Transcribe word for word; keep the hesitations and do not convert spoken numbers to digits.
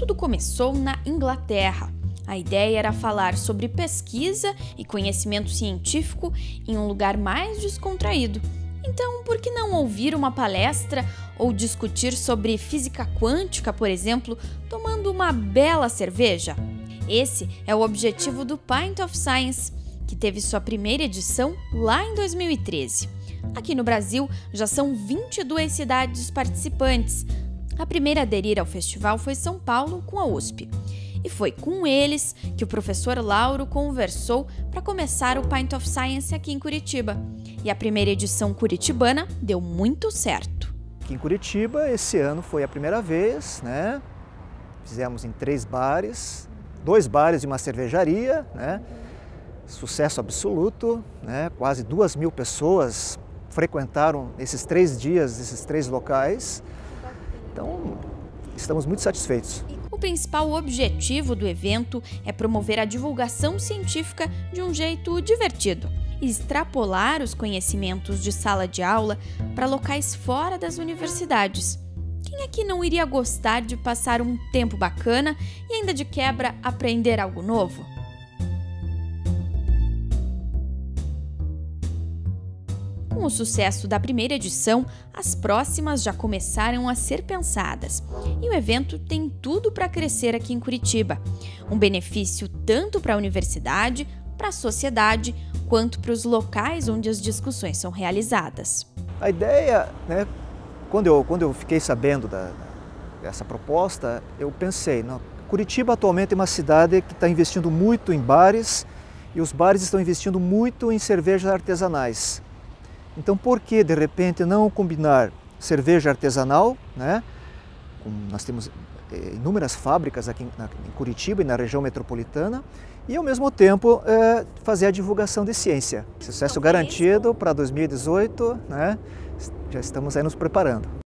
Tudo começou na Inglaterra. A ideia era falar sobre pesquisa e conhecimento científico em um lugar mais descontraído. Então, por que não ouvir uma palestra ou discutir sobre física quântica, por exemplo, tomando uma bela cerveja? Esse é o objetivo do Pint of Science, que teve sua primeira edição lá em dois mil e treze. Aqui no Brasil, já são vinte e duas cidades participantes. A primeira a aderir ao festival foi São Paulo, com a U S P. E foi com eles que o professor Lauro conversou para começar o Pint of Science aqui em Curitiba. E a primeira edição curitibana deu muito certo. Aqui em Curitiba, esse ano foi a primeira vez, né? Fizemos em três bares, dois bares e uma cervejaria, né? Sucesso absoluto, né? Quase duas mil pessoas frequentaram esses três dias, esses três locais. Então, estamos muito satisfeitos. O principal objetivo do evento é promover a divulgação científica de um jeito divertido e extrapolar os conhecimentos de sala de aula para locais fora das universidades. Quem aqui não iria gostar de passar um tempo bacana e ainda de quebra aprender algo novo? Com o sucesso da primeira edição, as próximas já começaram a ser pensadas. E o evento tem tudo para crescer aqui em Curitiba. Um benefício tanto para a universidade, para a sociedade, quanto para os locais onde as discussões são realizadas. A ideia, né, quando eu, quando eu fiquei sabendo da, dessa proposta, eu pensei, não, Curitiba atualmente é uma cidade que está investindo muito em bares e os bares estão investindo muito em cervejas artesanais. Então, por que, de repente, não combinar cerveja artesanal, né? Nós temos inúmeras fábricas aqui em Curitiba e na região metropolitana, e, ao mesmo tempo, é, fazer a divulgação de ciência. Sucesso garantido para dois mil e dezoito, né? Já estamos aí nos preparando.